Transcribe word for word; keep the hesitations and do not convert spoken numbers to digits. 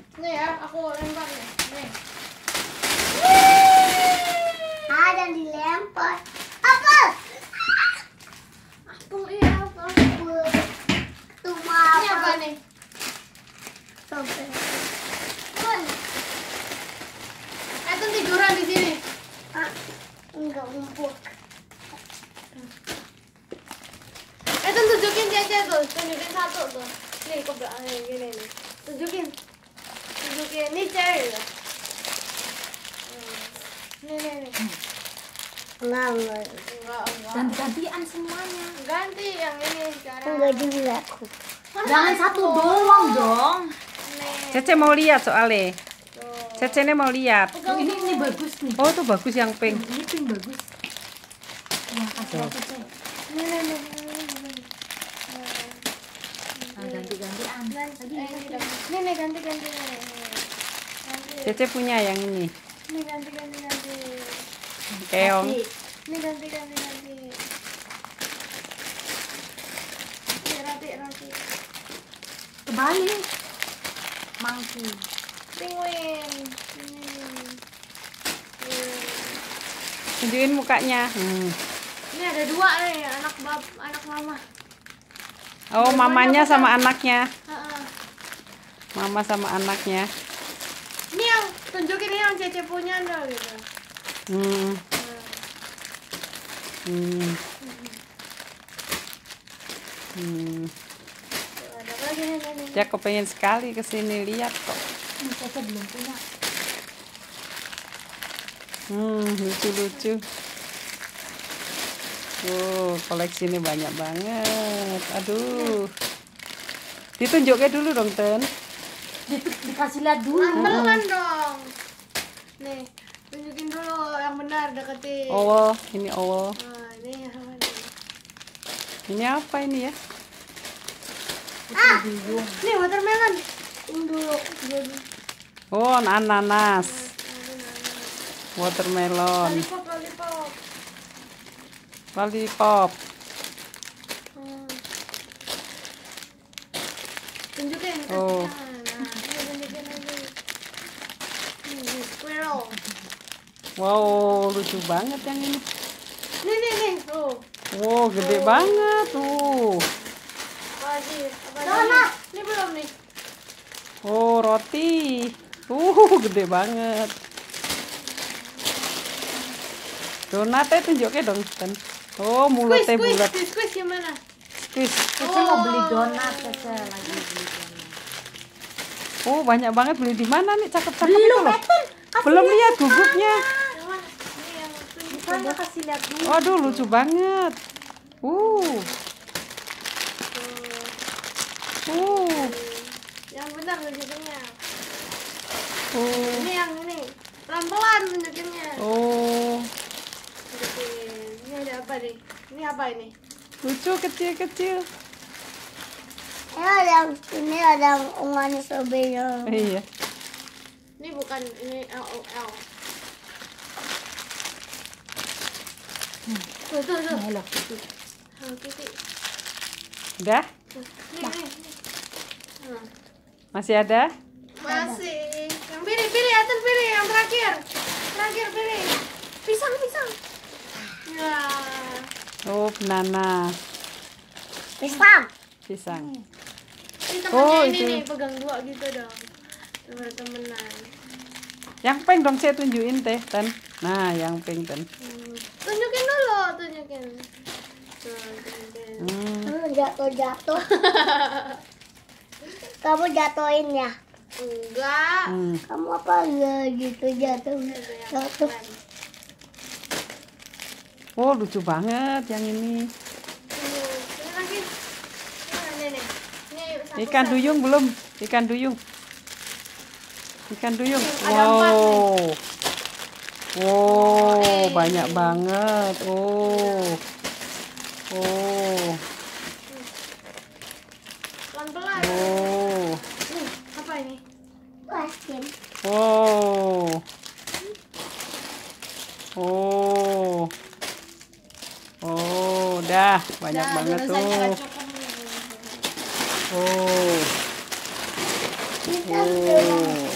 Nih ya, aku lempar nih. Nih. Ada dilempar. Apa? Apel iya, apel. Cuma Ini apa nih? Sampai. Kun. Eh, tuh tiduran di sini. Ah, enggak empuk. Eh, tuh tunjukin Cece tuh, tunjukin satu tuh. Nih, ke belakang nih, gini nih. Tunjukin. Tunjukin, ini cewek ya. Nih, nih, nih. Enggak, enggak. Enggak, enggak. Ganti-gantian semuanya. Ganti yang ini sekarang. Enggak juga aku. Jangan satu doang dong. Nih. Cece mau lihat soalnya. Tuh. Cece ini mau lihat. Tuh, ini ini bagus nih. Oh tuh bagus yang pink. Ini pink bagus. Ya kasih aku Cek. Nih, nih, nih, nih, nih. Nah, ganti-gantian. Ganti, eh, ini ganti. Nih, nih, ganti, ganti, nih. Ganti. Cece punya yang ini. Nih, ganti, ganti, ganti. Keong. Kasih. Nih, ganti, ganti, ganti. Nih, rati, rati. Kebalik. Monkey. Penguin. Nih. Nih. Tunjukin mukanya. Hmm. Ini ada dua nih, anak bab, anak mama. Oh mamanya sama anaknya. Heeh. Mama sama anaknya. Ini yang tunjukin ini yang Cece punya dah gitu. Hmm. Nah. Hmm. Hmm. Tuh, ada lagi nih, nih, nih. Dia kepengen sekali kesini lihat kok. Ini Cece belum punya. Hmm, lucu-lucu. Oh, koleksi ini banyak banget. Aduh. Ditunjuknya dulu dong, Ten. Di- dikasih lihat dulu. Pelan dong. Nih, tunjukin dulu yang benar, deketin. Owl, ini owl. Nah, ini yang mana? Ini apa ini ya? Ah, nih watermelon. Ini dulu. Jadi, Oh, ananas. Watermelon. lollipop, lollipop. Lollipop. Hmm. Tunjukin ke Oh. tangan. Nah, ini tunjukin lagi. Nih, squirrel. Wow, lucu banget yang ini. Nih, nih, nih. Tuh. Wow, gede banget tuh. Apa sih? Apa donat. Ini belum nih. Oh, roti. Uh, gede banget. Donatnya tunjuknya dong, Ten. Oh, mulutnya Squeeze, bulat. squeeze, squeeze gimana? Squeeze. Cece mau beli donat, Cece lagi beli donat. Oh, banyak banget beli di mana nih? Cakep-cakep itu Belum, loh. Eten. Belum lihat gugupnya. Yang mana? Ini yang tunjuk. Bukannya kasih lihat dulu. Waduh, lucu banget. Uh. Uh. Yang benar tunjukinnya. Uh. Ini yang ini. Pelan-pelan tunjukinnya. Oh. Tunjukin. Ini ada apa nih? Ini apa ini? Lucu kecil-kecil. Ini ada ini ada ungunya strawberry. Iya. Ini bukan ini L O L. Tuh, tuh, tuh. Hello Kitty. Hello Kitty. Udah? Tuh. Nih, nih, nih. Nah. Masih ada? Masih. Yang pilih, pilih, Aten pilih. Yang terakhir. Terakhir pilih. Pisang, pisang. Ya. Oh, banana. Pisang. Pisang. Ini temennya Oh, ini itu. nih, pegang dua gitu dong. Coba temenan. Yang pink dong saya tunjukin teh, Ten. Nah, yang pink, Ten. Hmm. Tunjukin dulu, tunjukin. Tuh, tunjukin. Hmm. Hmm, jatuh-jatuh. Kamu jatuhin ya? Enggak. Hmm. Kamu apa enggak gitu jatuh? Itu yang Jatuh. keren. Oh, lucu banget yang ini. Tuh, ini lagi. Ini nih. Ini satu Ikan set. duyung belum? Ikan duyung. Ikan duyung. Ada empat Wow. Wow, Eh. banyak banget. Oh. Oh. Pelan-pelan. Oh. Nih, apa ini? Asin. Wow. Oh. Oh, udah banyak Nah, banget rasanya tuh. nggak cukup. Oh. Kita sudah. Oh.